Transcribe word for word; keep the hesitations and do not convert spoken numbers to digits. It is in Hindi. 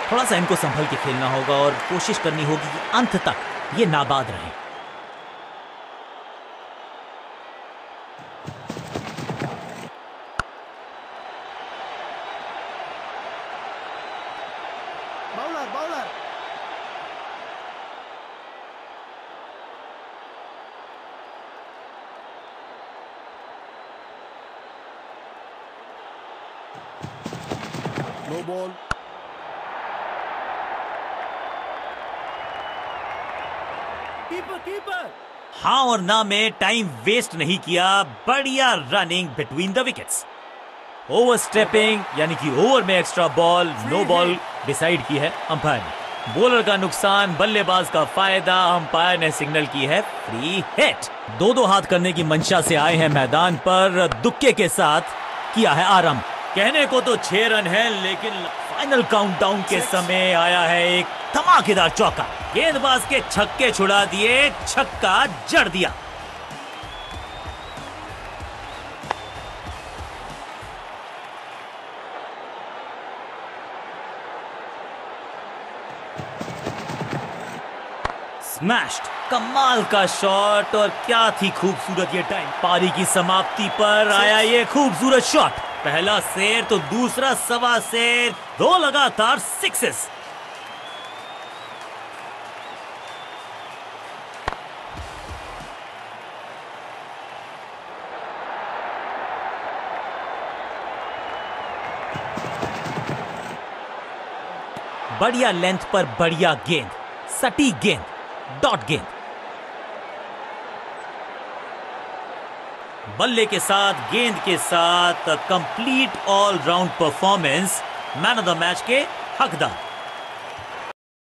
थोड़ा सा इनको संभल के खेलना होगा और कोशिश करनी होगी कि अंत तक ये नाबाद रहे। Bowler bowler no ball. Keeper keeper. हाँ और ना में टाइम वेस्ट नहीं किया, बढ़िया running between the wickets. Overstepping यानी कि ओवर में extra ball, no ball decide की है अंपायर ने। बॉलर का नुकसान, बल्लेबाज का फायदा, अंपायर ने सिग्नल की है फ्री हिट। दो दो हाथ करने की मंशा से आए हैं मैदान पर, दुक्के के साथ किया है आरंभ। कहने को तो छह रन है, लेकिन फाइनल काउंटडाउन के समय आया है एक धमाकेदार चौका। गेंदबाज के छक्के छुड़ा दिए, छक्का जड़ दिया। स्मैश्ड, कमाल का शॉट, और क्या थी खूबसूरत ये टाइम। पारी की समाप्ति पर आया ये खूबसूरत शॉट। पहला शेर तो दूसरा सवा शेर, दो लगातार सिक्सेस। बढ़िया लेंथ पर बढ़िया गेंद, सटीक गेंद, डॉट गेंद। बल्ले के साथ, गेंद के साथ complete all round performance. Man of the match के हकदार।